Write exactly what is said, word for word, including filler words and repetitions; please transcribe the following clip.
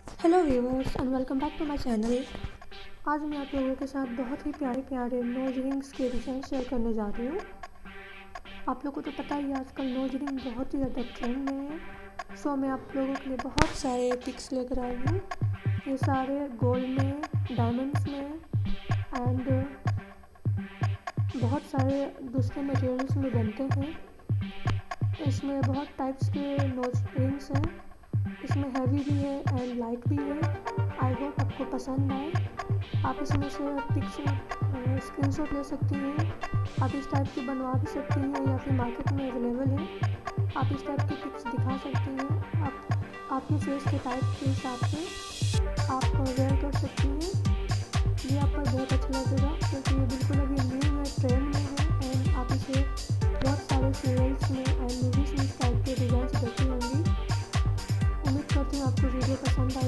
Hello viewers and welcome back to my channel. आज मैं आप लोगों के साथ बहुत ही प्यारे प्यारे नोज रिंग्स के डिज़ाइन शेयर करने जा रही हूँ। आप लोगों को तो पता ही है आजकल नोज रिंग बहुत ही ज़्यादा ट्रेंड में है। सो मैं आप लोगों के लिए बहुत सारे पिक्स लेकर आई हूँ। ये सारे गोल्ड में, डायमंड्स में एंड बहुत सारे दूसरे मटेरियल्स में बनते हैं। इसमें बहुत टाइप्स के नोज रिंग्स हैं। इसमें हैवी भी है एंड लाइट भी है। आई होप आपको पसंद आए। आप इसमें से पिक्स स्क्रीनशॉट ले सकती हैं। आप इस टाइप की बनवा भी सकती हैं या फिर मार्केट में अवेलेबल है। आप इस टाइप की पिक्स दिखा सकती हैं। आप आपके फेस के टाइप के हिसाब से आप वेयर कर सकती हैं। ये आपको बहुत अच्छा लगेगा क्योंकि ये बिल्कुल अभी न्यू है, ट्रेंड में है एंड आप इसे बहुत सारे सीरियल्स में एंड मूवीज़ में इस टाइप के डिज़ाइन देखी होंगी। उम्मीद करती हूँ आपको वीडियो पसंद आए।